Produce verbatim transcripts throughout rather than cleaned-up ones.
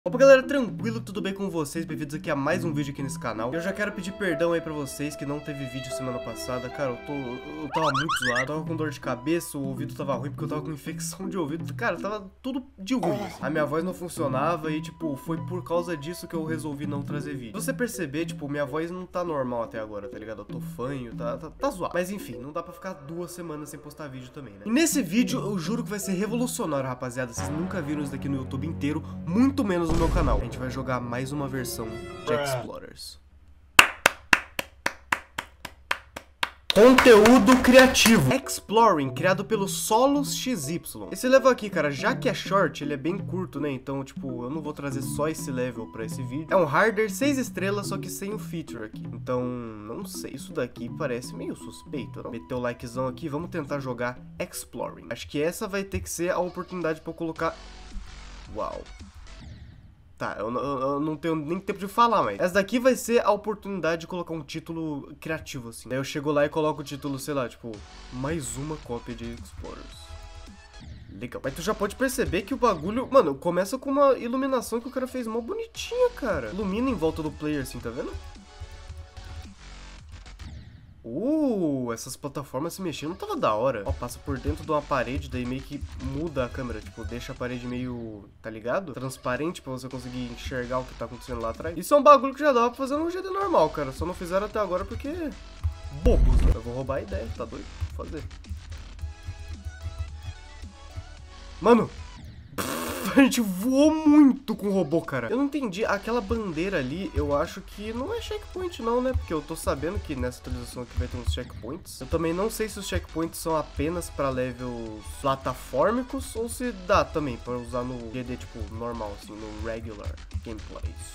Opa galera, tranquilo, tudo bem com vocês? Bem-vindos aqui a mais um vídeo aqui nesse canal. Eu já quero pedir perdão aí pra vocês que não teve vídeo semana passada. Cara, eu, tô, eu tava muito zoado, eu tava com dor de cabeça, o ouvido tava ruim porque eu tava com infecção de ouvido. Cara, tava tudo de ruim. A minha voz não funcionava e, tipo, foi por causa disso que eu resolvi não trazer vídeo. Se você perceber, tipo, minha voz não tá normal até agora, tá ligado? Eu tô fanho, tá, tá, tá zoado. Mas enfim, não dá pra ficar duas semanas sem postar vídeo também, né? E nesse vídeo, eu juro que vai ser revolucionário, rapaziada. Vocês nunca viram isso daqui no YouTube inteiro, muito menos no meu canal. A gente vai jogar mais uma versão de Explorers. Conteúdo criativo. Exploring, criado pelo Solos X Y. Esse level aqui, cara, já que é short, ele é bem curto, né? Então, tipo, eu não vou trazer só esse level pra esse vídeo. É um harder seis estrelas, só que sem o feature aqui. Então, não sei, isso daqui parece meio suspeito, não? Meteu o likezão aqui, vamos tentar jogar Exploring. Acho que essa vai ter que ser a oportunidade pra eu colocar... Uau. Tá, eu, eu, eu não tenho nem tempo de falar, mas essa daqui vai ser a oportunidade de colocar um título criativo, assim. Daí eu chego lá e coloco o título, sei lá, tipo, mais uma cópia de Explorers. Legal. Mas tu já pode perceber que o bagulho, mano, começa com uma iluminação que o cara fez mó bonitinha, cara. Ilumina em volta do player, assim, tá vendo? Uh, essas plataformas se mexendo, não tava da hora. Ó, passa por dentro de uma parede, daí meio que muda a câmera, tipo, deixa a parede meio, tá ligado? Transparente pra você conseguir enxergar o que tá acontecendo lá atrás. Isso é um bagulho que já dava pra fazer no G D normal, cara. Só não fizeram até agora porque... bobos, né? Eu vou roubar a ideia, tá doido? Vou fazer. Mano... A gente voou muito com o robô, cara. Eu não entendi. Aquela bandeira ali, eu acho que não é checkpoint não, né? Porque eu tô sabendo que nessa atualização aqui vai ter uns checkpoints. Eu também não sei se os checkpoints são apenas pra levels platafórmicos ou se dá também pra usar no G D, tipo, normal, assim, no regular gameplays.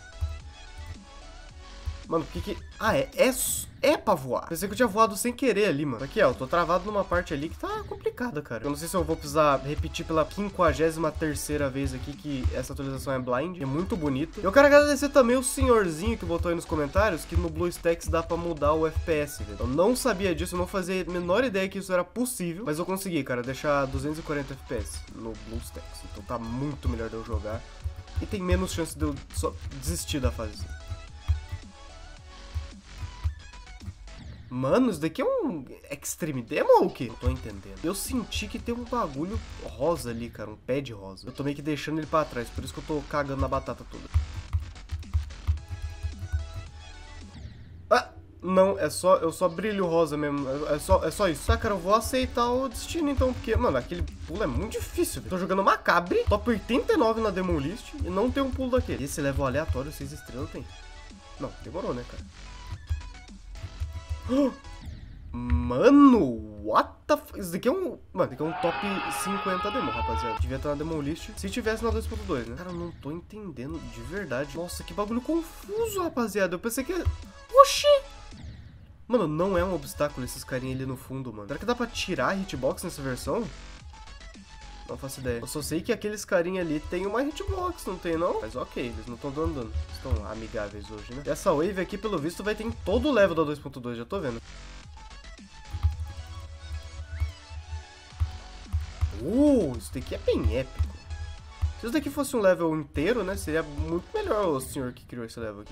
Mano, por que que... Ah, é, é, é pra voar. Pensei que eu tinha voado sem querer ali, mano. Aqui, ó, eu tô travado numa parte ali que tá complicada, cara. Eu não sei se eu vou precisar repetir pela quinquagésima terceira vez aqui que essa atualização é blind. É muito bonito. Eu quero agradecer também o senhorzinho que botou aí nos comentários que no BlueStacks dá pra mudar o F P S, velho. Eu não sabia disso, eu não fazia a menor ideia que isso era possível. Mas eu consegui, cara, deixar duzentos e quarenta F P S no BlueStacks. Então tá muito melhor de eu jogar. E tem menos chance de eu só desistir da fase. Mano, isso daqui é um Extreme Demo ou o quê? Não tô entendendo. Eu senti que tem um bagulho rosa ali, cara. Um pé de rosa. Eu tô meio que deixando ele pra trás. Por isso que eu tô cagando na batata toda. Ah! Não, é só... Eu só brilho rosa mesmo. É só, é só isso. Ah, cara, eu vou aceitar o destino então. Porque, mano, aquele pulo é muito difícil. Véio. Tô jogando Macabre. Top oitenta e nove na Demo List. E não tem um pulo daquele. Esse level aleatório, seis estrelas tem. Não, demorou, né, cara? Mano, what the f... Isso daqui é um... Mano, isso daqui é um top cinquenta demo, rapaziada. Devia estar na demo list se tivesse na dois ponto dois, né? Cara, eu não tô entendendo de verdade. Nossa, que bagulho confuso, rapaziada. Eu pensei que... Oxi! Mano, não é um obstáculo esses carinha ali no fundo, mano. Será que dá pra tirar a hitbox nessa versão? Não faço ideia. Eu só sei que aqueles carinha ali tem uma hitbox, não tem não? Mas ok, eles não estão dando dano. Estão amigáveis hoje, né? E essa wave aqui, pelo visto, vai ter em todo o level da dois ponto dois, já tô vendo. Uh, isso daqui é bem épico. Se isso daqui fosse um level inteiro, né, seria muito melhor o senhor que criou esse level aqui.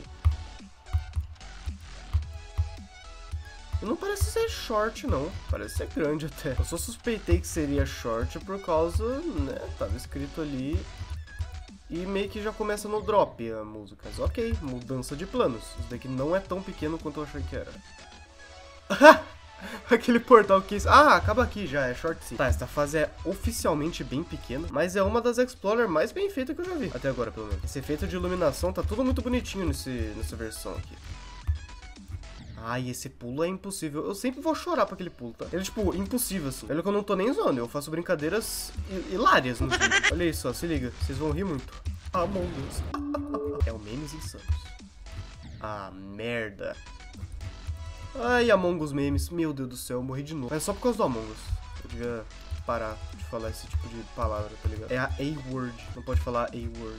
E não parece ser short, não. Parece ser grande até. Eu só suspeitei que seria short por causa, né, tava escrito ali. E meio que já começa no drop a música. Mas ok, mudança de planos. Isso daqui não é tão pequeno quanto eu achei que era. Aquele portal que... Ah, acaba aqui já, é short sim. Tá, essa fase é oficialmente bem pequena, mas é uma das Explorer mais bem feitas que eu já vi. Até agora, pelo menos. Esse efeito de iluminação tá tudo muito bonitinho nesse, nessa versão aqui. Ai, esse pulo é impossível. Eu sempre vou chorar pra aquele pulo, tá? Ele é, tipo, impossível, assim. Olha que eu não tô nem zoando. Eu faço brincadeiras hilárias no vídeo. Olha isso, ó. Se liga. Vocês vão rir muito. Among Us. É o Memes Insanos. Ah, merda. Ai, Among Us memes. Meu Deus do céu, eu morri de novo. Mas só por causa do Among Us. Eu devia parar de falar esse tipo de palavra, tá ligado? É a A-word. Não pode falar A-word.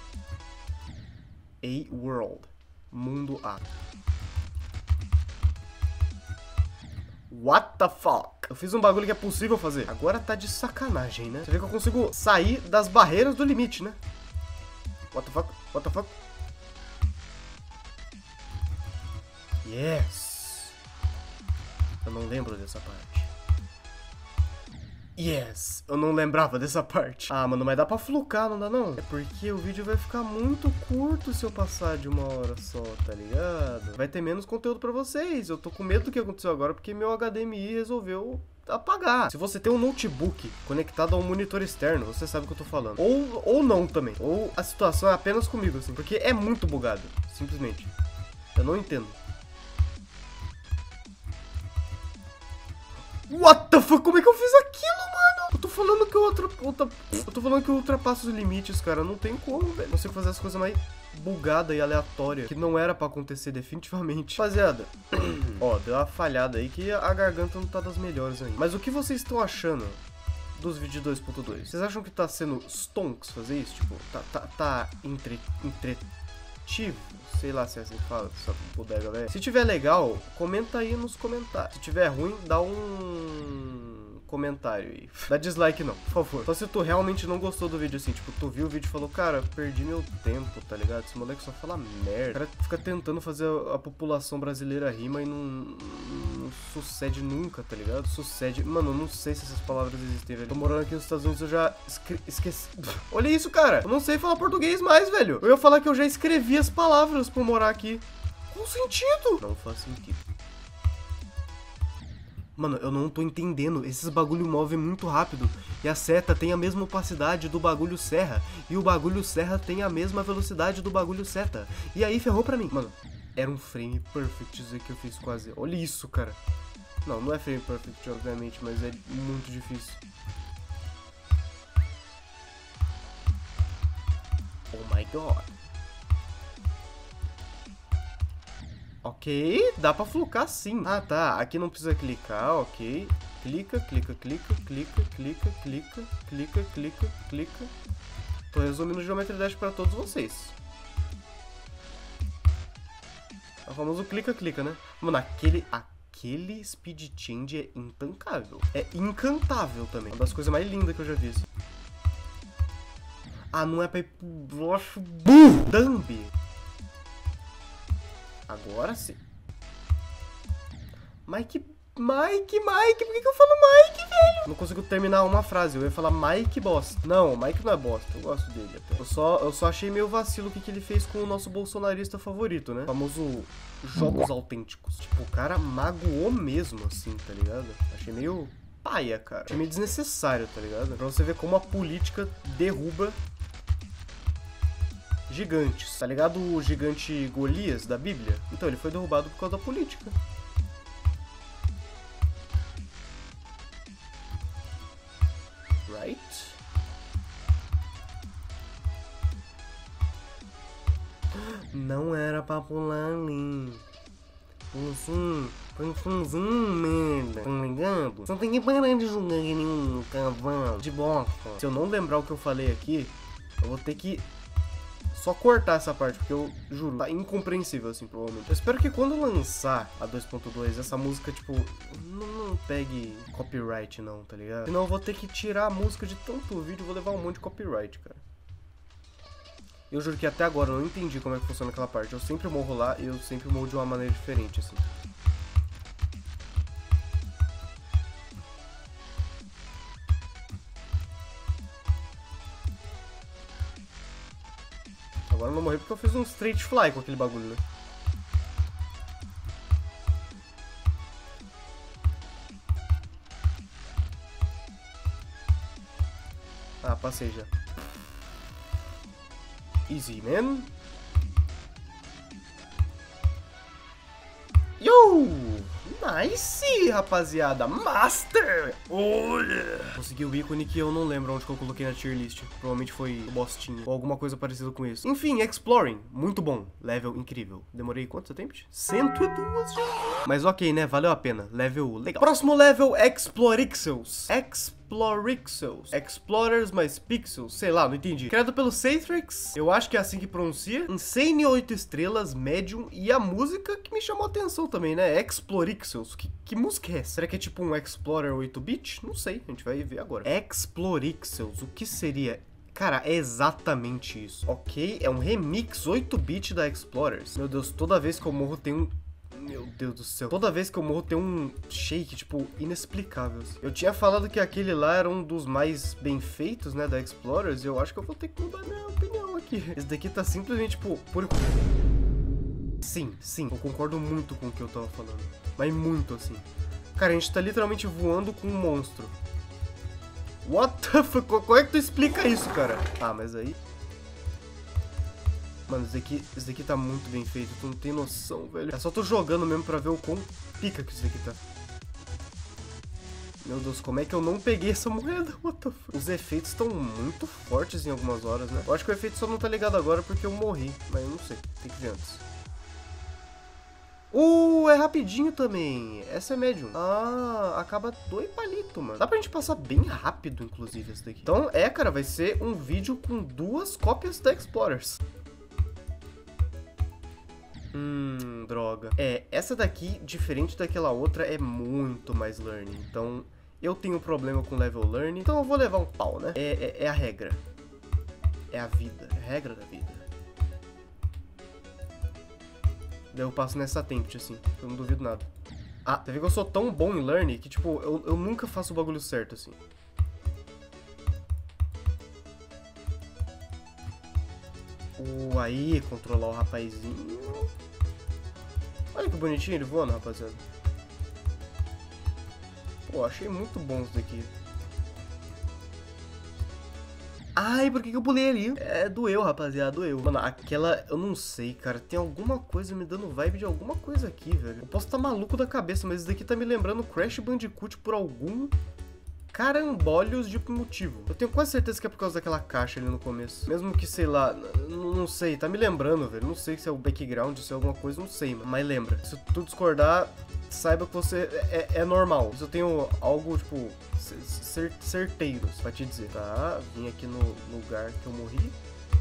A-world. Mundo A. What the fuck? Eu fiz um bagulho que é possível fazer. Agora tá de sacanagem, né? Você vê que eu consigo sair das barreiras do limite, né? What the fuck? What the fuck? Yes! Eu não lembro dessa parte. Yes! Eu não lembrava dessa parte. Ah, mano, mas dá pra flucar, não dá não? É porque o vídeo vai ficar muito curto se eu passar de uma hora só, tá ligado? Vai ter menos conteúdo pra vocês. Eu tô com medo do que aconteceu agora porque meu H D M I resolveu apagar. Se você tem um notebook conectado a um monitor externo, você sabe o que eu tô falando. Ou, ou não também. Ou a situação é apenas comigo, assim. Porque é muito bugado, simplesmente. Eu não entendo. What the fuck? Como é que eu fiz aquilo, mano? Eu tô falando que eu, ultra, ultra, eu tô falando que eu ultrapasso os limites, cara. Não tem como, velho. Eu consigo fazer as coisas mais bugadas e aleatórias que não era pra acontecer definitivamente. Rapaziada, ó, deu uma falhada aí que a garganta não tá das melhores ainda. Mas o que vocês estão achando dos vídeos dois ponto dois? Vocês acham que tá sendo stonks fazer isso? Tipo, tá, tá, tá entre, entretivo? Sei lá se é assim que fala, essa bodega, velho. Se tiver legal, comenta aí nos comentários. Se tiver ruim, dá um comentário aí. Dá dislike não, por favor. Só se tu realmente não gostou do vídeo assim, tipo, tu viu o vídeo e falou, cara, perdi meu tempo, tá ligado? Esse moleque só fala merda. O cara fica tentando fazer a, a população brasileira rima e não, não sucede nunca, tá ligado? Sucede. Mano, eu não sei se essas palavras existem, velho. Tô morando aqui nos Estados Unidos, eu já esqueci. Olha isso, cara. Eu não sei falar português mais, velho. Eu ia falar que eu já escrevi as palavras por morar aqui. Qual sentido? Não faz sentido. Mano, eu não tô entendendo. Esses bagulho movem muito rápido. E a seta tem a mesma opacidade do bagulho serra. E o bagulho serra tem a mesma velocidade do bagulho seta. E aí ferrou pra mim. Mano, era um frame perfect isso que eu fiz quase. Olha isso, cara. Não, não é frame perfect, obviamente, mas é muito difícil. Oh my god. Ok, dá pra flucar sim. Ah, tá. Aqui não precisa clicar, ok. Clica, clica, clica, clica, clica, clica, clica, clica, clica. Tô resumindo o Geometry Dash pra todos vocês. É o famoso clica, clica, né? Mano, aquele, aquele speed change é intancável. É incantável também. Uma das coisas mais lindas que eu já vi. Assim. Ah, não é pra ir pro... Dumb! Agora sim. Mike, Mike, Mike, por que, que eu falo Mike, velho? Não consigo terminar uma frase, eu ia falar Mike bosta. Não, Mike não é bosta, eu gosto dele até. Eu só, eu só achei meio vacilo o que, que ele fez com o nosso bolsonarista favorito, né? O famoso jogos autênticos. Tipo, o cara magoou mesmo, assim, tá ligado? Achei meio paia, cara. Achei meio desnecessário, tá ligado? Pra você ver como a política derruba gigantes, tá ligado o gigante Golias da Bíblia? Então, ele foi derrubado por causa da política. Right? Não era pra pular ali. Assim, funzinho, merda, tá ligado? Só tem que parar de jogar que nem um cavalo de bosta. Se eu não lembrar o que eu falei aqui, eu vou ter que só cortar essa parte, porque eu juro, tá incompreensível assim, provavelmente. Eu espero que quando lançar a dois ponto dois, essa música, tipo, não, não pegue copyright não, tá ligado? Senão eu vou ter que tirar a música de tanto vídeo e vou levar um monte de copyright, cara. Eu juro que até agora eu não entendi como é que funciona aquela parte. Eu sempre morro lá e eu sempre morro de uma maneira diferente, assim. Agora eu não morri porque eu fiz um straight fly com aquele bagulho, né? Ah, passei já. Easy, man. Yo! Nice, rapaziada. Master! Olha! Consegui o ícone que eu não lembro onde que eu coloquei na tier list. Provavelmente foi o Bostinha ou alguma coisa parecida com isso. Enfim, Exploring. Muito bom. Level incrível. Demorei quanto tempo? cento e dois já. Mas ok, né? Valeu a pena. Level legal. Próximo level, Explorixels. Explorixels. Explorers mais Pixels. Sei lá, não entendi. Criado pelo Satrix. Eu acho que é assim que pronuncia. Insane oito estrelas, Medium. E a música que me chamou a atenção também, né? Explorixels. Que, que música é essa? Será que é tipo um Explorer oito bit? Não sei. A gente vai ver agora. Explorixels. O que seria Cara, é exatamente isso, ok? É um remix oito bit da Explorers. Meu Deus, toda vez que eu morro tem um... Meu Deus do céu. Toda vez que eu morro tem um shake, tipo, inexplicável. Eu tinha falado que aquele lá era um dos mais bem feitos, né, da Explorers, e eu acho que eu vou ter que mudar minha opinião aqui. Esse daqui tá simplesmente, tipo, por... Sim, sim, eu concordo muito com o que eu tava falando. Mas muito, assim. Cara, a gente tá literalmente voando com um monstro. What the fuck? Como é que tu explica isso, cara? Ah, mas aí... Mano, esse daqui, esse daqui tá muito bem feito, tu não tem noção, velho. É só tô jogando mesmo pra ver o quão pica que isso daqui tá. Meu Deus, como é que eu não peguei essa moeda? What the fuck? Os efeitos estão muito fortes em algumas horas, né? Eu acho que o efeito só não tá ligado agora porque eu morri, mas eu não sei, tem que ver antes. Uh, é rapidinho também. Essa é médium. Ah, acaba dois palitos, mano. Dá pra gente passar bem rápido, inclusive, esse daqui. Então, é, cara, vai ser um vídeo com duas cópias da Explorers. Hum, droga. É, essa daqui, diferente daquela outra, é muito mais learning. Então, eu tenho problema com level learning. Então eu vou levar um pau, né? É, é, é a regra. É a vida. É a regra da vida. Daí eu passo nessa attempt, assim. Eu não duvido nada. Ah, você vê que eu sou tão bom em learning que, tipo, eu, eu nunca faço o bagulho certo, assim. Uh, aí, controlar o rapazinho. Olha que bonitinho ele voando, rapaziada. Pô, achei muito bom isso daqui. Ai, por que que eu pulei ali? É, doeu, rapaziada, doeu. Mano, aquela... Eu não sei, cara. Tem alguma coisa me dando vibe de alguma coisa aqui, velho. Eu posso estar maluco da cabeça, mas isso daqui tá me lembrando Crash Bandicoot por algum... carambólios de motivo. Eu tenho quase certeza que é por causa daquela caixa ali no começo. Mesmo que, sei lá, não sei, tá me lembrando, velho. Não sei se é o background, se é alguma coisa, não sei, mano. Mas lembra, se tu discordar, saiba que você é, é normal. Isso eu tenho algo, tipo, cer certeiros pra te dizer. Tá, vim aqui no lugar que eu morri.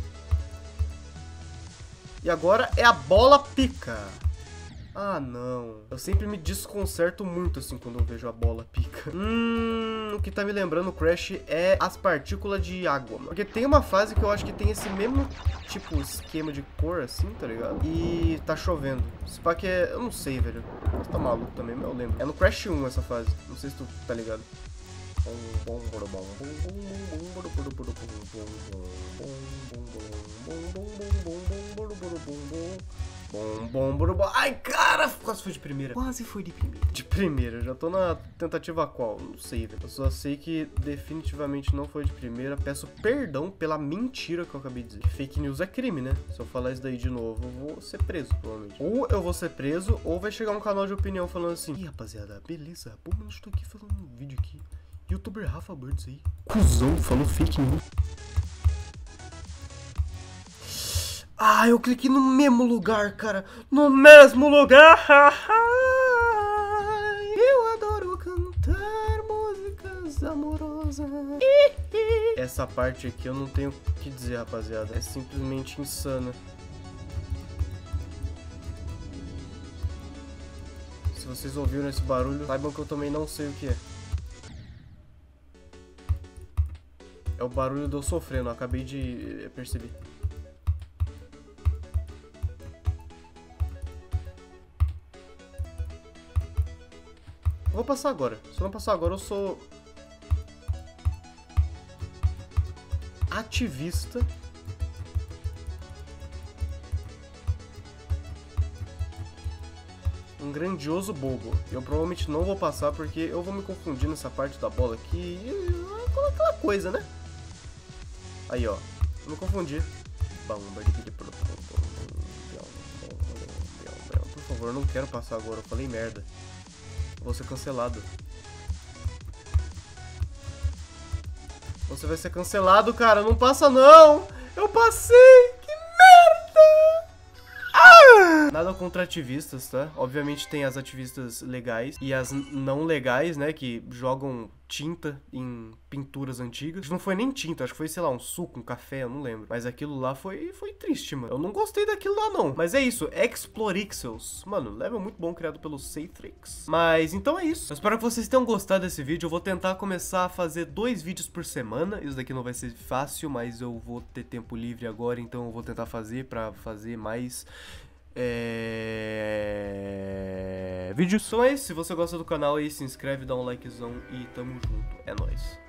E agora é a bola pica. Ah, não. Eu sempre me desconcerto muito, assim, quando eu vejo a bola pica. Hum, o que tá me lembrando o Crash é as partículas de água, mano. Porque tem uma fase que eu acho que tem esse mesmo, tipo, esquema de cor, assim, tá ligado? E tá chovendo. Se pá que é... Eu não sei, velho. Você tá maluco também, mas eu lembro. É no Crash um essa fase. Não sei se tu tá ligado. Bom, bom, bom, bom. Ai, cara, quase foi de primeira. Quase foi de primeira. De primeira, eu já tô na tentativa qual? Não sei, velho. Eu só sei que definitivamente não foi de primeira. Peço perdão pela mentira que eu acabei de dizer. Fake news é crime, né? Se eu falar isso daí de novo, eu vou ser preso, provavelmente. Ou eu vou ser preso, ou vai chegar um canal de opinião falando assim: ih, rapaziada, beleza, pô, mas eu tô aqui fazendo um vídeo aqui. Youtuber Rafa Birds aí. Cusão, falou fake news. Ah, eu cliquei no mesmo lugar, cara. No mesmo lugar. Eu adoro cantar músicas amorosas. Essa parte aqui eu não tenho o que dizer, rapaziada. É simplesmente insana. Se vocês ouviram esse barulho, saibam que eu também não sei o que é. É o barulho de eu sofrendo, eu acabei de perceber. Vou passar agora. Se eu não passar agora, eu sou... ativista. Um grandioso bobo. Eu provavelmente não vou passar porque eu vou me confundir nessa parte da bola aqui. Aquela coisa, né? Aí, ó. Vou me confundir. Por favor, eu não quero passar agora. Eu falei merda. Vou ser cancelado. Você vai ser cancelado, cara. Não passa, não. Eu passei. Que merda. Ah! Nada contra ativistas, tá? Obviamente tem as ativistas legais e as não legais, né? Que jogam tinta em pinturas antigas. Não foi nem tinta, acho que foi, sei lá, um suco, um café, eu não lembro. Mas aquilo lá foi, foi triste, mano. Eu não gostei daquilo lá, não. Mas é isso, Explorixels. Mano, level muito bom, criado pelo Seitrix. Mas, então é isso. Eu espero que vocês tenham gostado desse vídeo. Eu vou tentar começar a fazer dois vídeos por semana. Isso daqui não vai ser fácil, mas eu vou ter tempo livre agora, então eu vou tentar fazer pra fazer mais... É... vídeos. Então é isso, se você gosta do canal aí, se inscreve, dá um likezão e tamo junto. É nóis.